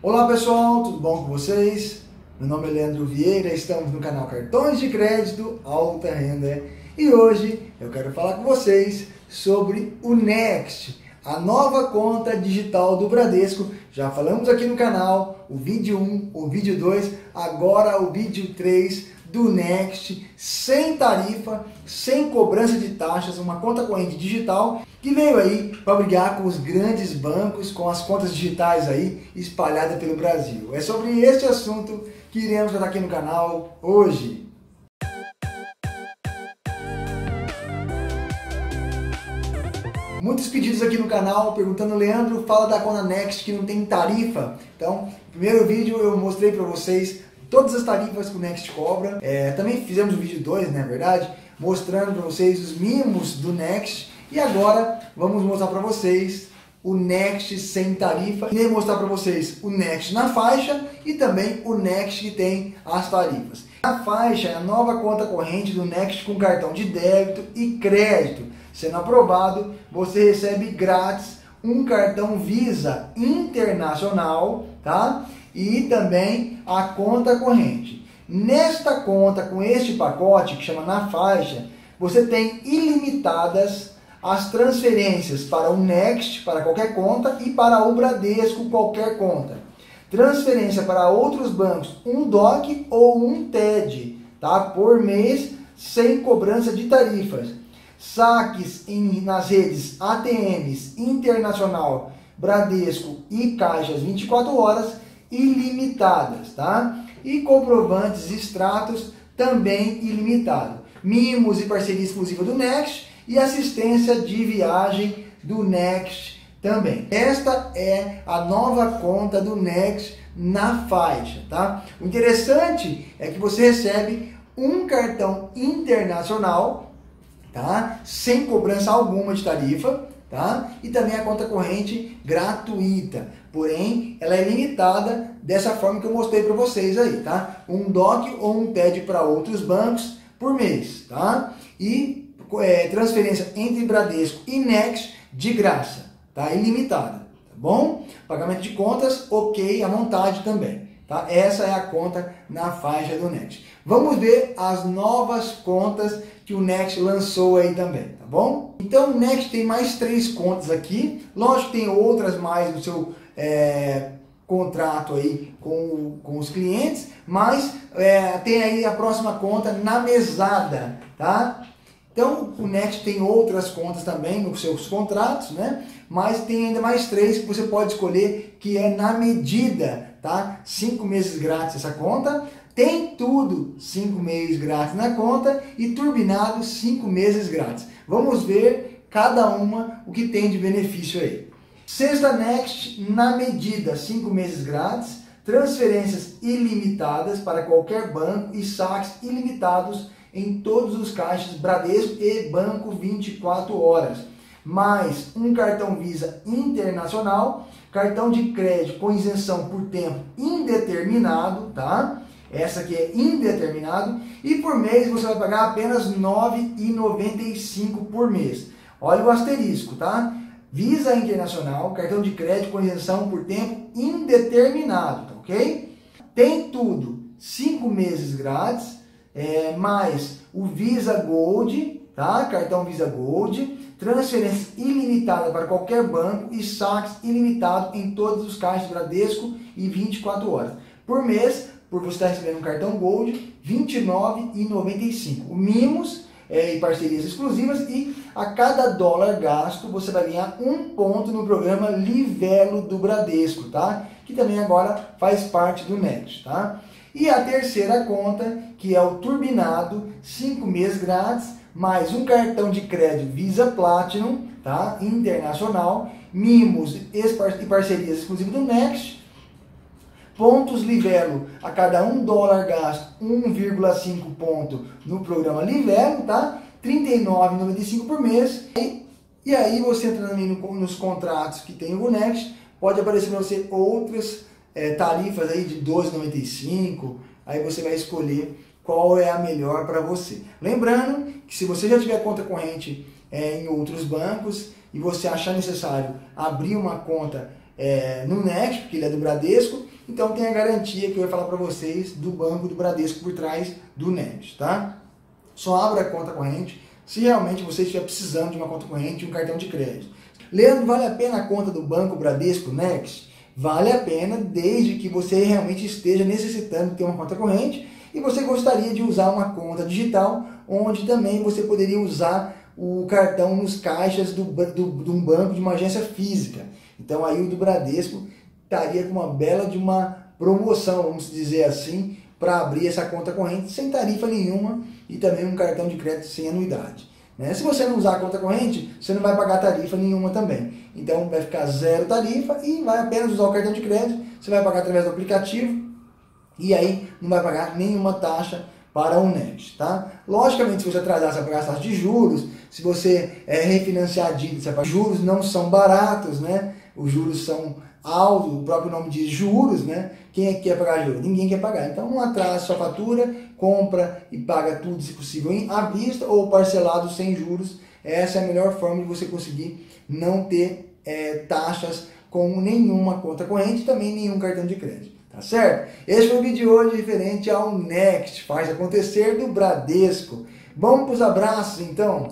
Olá pessoal, tudo bom com vocês? Meu nome é Leandro Vieira, estamos no canal Cartões de Crédito Alta Renda e hoje eu quero falar com vocês sobre o Next, a nova conta digital do Bradesco. Já falamos aqui no canal o vídeo 1, o vídeo 2, agora o vídeo 3 do Next, sem tarifa, sem cobrança de taxas, uma conta corrente digital que veio aí para brigar com os grandes bancos, com as contas digitais aí espalhadas pelo Brasil. É sobre este assunto que iremos tratar aqui no canal hoje. Muitos pedidos aqui no canal perguntando: Leandro, fala da conta Next que não tem tarifa. Então, no primeiro vídeo eu mostrei para vocês todas as tarifas que o Next cobra. Também fizemos o vídeo 2, na verdade, mostrando para vocês os mimos do Next. E agora vamos mostrar para vocês o Next sem tarifa. E mostrar para vocês o Next na faixa e também o Next que tem as tarifas. A faixa é a nova conta corrente do Next com cartão de débito e crédito. Sendo aprovado, você recebe grátis um cartão Visa Internacional, tá? E também a conta corrente. Nesta conta, com este pacote que chama Na Faixa, você tem ilimitadas as transferências para o Next, para qualquer conta, e para o Bradesco, qualquer conta. Transferência para outros bancos, um DOC ou um TED, tá? Por mês, sem cobrança de tarifas. Saques nas redes ATMs, Internacional, Bradesco e Caixas 24 horas, ilimitadas, tá? E comprovantes, extratos, também ilimitado. Mimos e parceria exclusiva do Next e assistência de viagem do Next também. Esta é a nova conta do Next na faixa, tá? O interessante é que você recebe um cartão internacional, tá? Sem cobrança alguma de tarifa, tá? E também a conta corrente gratuita, porém ela é limitada dessa forma que eu mostrei para vocês aí, tá? Um DOC ou um TED para outros bancos por mês, tá? E transferência entre Bradesco e Next de graça, tá? Ilimitada, tá bom? Pagamento de contas, ok, à vontade também, tá? Essa é a conta na faixa do Next. Vamos ver as novas contas que o Next lançou aí também, tá bom? Então o Next tem mais 3 contas aqui, lógico que tem outras mais no seu contrato aí com os clientes, mas tem aí a próxima conta na mesada, tá? Então o Next tem outras contas também nos seus contratos, né? Mas tem ainda mais 3 que você pode escolher, que é na medida, tá? 5 meses grátis essa conta. Tem tudo 5 meses grátis na conta e turbinado 5 meses grátis. Vamos ver cada uma o que tem de benefício aí. Sexta Next na medida, 5 meses grátis, transferências ilimitadas para qualquer banco e saques ilimitados em todos os caixas Bradesco e Banco 24 horas. Mais um cartão Visa Internacional, cartão de crédito com isenção por tempo indeterminado, tá? Essa aqui é indeterminado, e por mês você vai pagar apenas R$ 9,95 por mês. Olha o asterisco, tá? Visa Internacional, cartão de crédito com isenção por tempo indeterminado, tá ok? Tem tudo, 5 meses grátis, mais o Visa Gold, tá? Cartão Visa Gold, transferência ilimitada para qualquer banco e saques ilimitado em todos os caixas Bradesco e 24 horas. Por mês, por você estar recebendo um cartão Gold, R$ 29,95. O mimos e parcerias exclusivas, e a cada dólar gasto você vai ganhar 1 ponto no programa Livelo do Bradesco, tá? Que também agora faz parte do Next, tá? E a terceira conta, que é o turbinado, 5 meses grátis, mais um cartão de crédito Visa Platinum, tá? Internacional, mimos e parcerias exclusivas do Next, pontos Livelo, a cada 1 dólar gasto, 1,5 ponto no programa Livelo, tá? R$ 39,95 por mês. E aí você entra nos contratos que tem o Next, pode aparecer para você outras tarifas aí de R$ 12,95, aí você vai escolher qual é a melhor para você. Lembrando que se você já tiver conta corrente em outros bancos e você achar necessário abrir uma conta no Next, porque ele é do Bradesco, Então tem a garantia que eu ia falar para vocês do Banco do Bradesco por trás do Next, tá? Só abra a conta corrente se realmente você estiver precisando de uma conta corrente e um cartão de crédito. Leandro, vale a pena a conta do Banco Bradesco Next? Vale a pena desde que você realmente esteja necessitando ter uma conta corrente e você gostaria de usar uma conta digital, onde também você poderia usar o cartão nos caixas de um banco, de uma agência física. Então aí o do Bradesco estaria com uma bela de uma promoção, vamos dizer assim, para abrir essa conta corrente sem tarifa nenhuma e também um cartão de crédito sem anuidade. Se você não usar a conta corrente, você não vai pagar tarifa nenhuma também. Então vai ficar zero tarifa e vai apenas usar o cartão de crédito, você vai pagar através do aplicativo e aí não vai pagar nenhuma taxa para o Next, tá? Logicamente, se você atrasar, você vai pagar as taxas de juros, se você refinanciar a dívida, você vai pagar. Juros não são baratos, né? Os juros são altos, o próprio nome diz juros, né? Quem é que quer pagar juros? Ninguém quer pagar. Então não atrasa sua fatura, compra e paga tudo, se possível, à vista ou parcelado sem juros. Essa é a melhor forma de você conseguir não ter taxas com nenhuma conta corrente e também nenhum cartão de crédito. Tá certo? Esse foi o vídeo de hoje referente ao Next, faz acontecer do Bradesco. Vamos para os abraços então?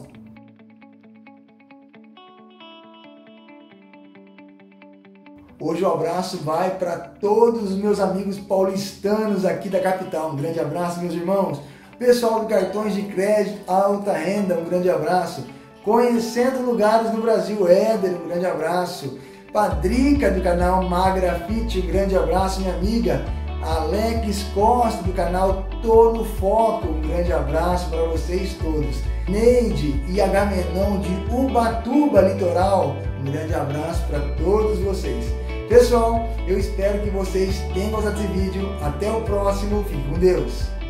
Hoje o abraço vai para todos os meus amigos paulistanos aqui da capital. Um grande abraço, meus irmãos. Pessoal do cartões de crédito alta renda, um grande abraço. Conhecendo lugares no Brasil, Éder, um grande abraço. Padrica do canal Magrafite, um grande abraço, minha amiga. Alex Costa do canal Tô no Foco, um grande abraço para vocês todos. Neide e Agamenon de Ubatuba Litoral, um grande abraço para todos vocês. Pessoal, eu espero que vocês tenham gostado desse vídeo. Até o próximo, fique com Deus.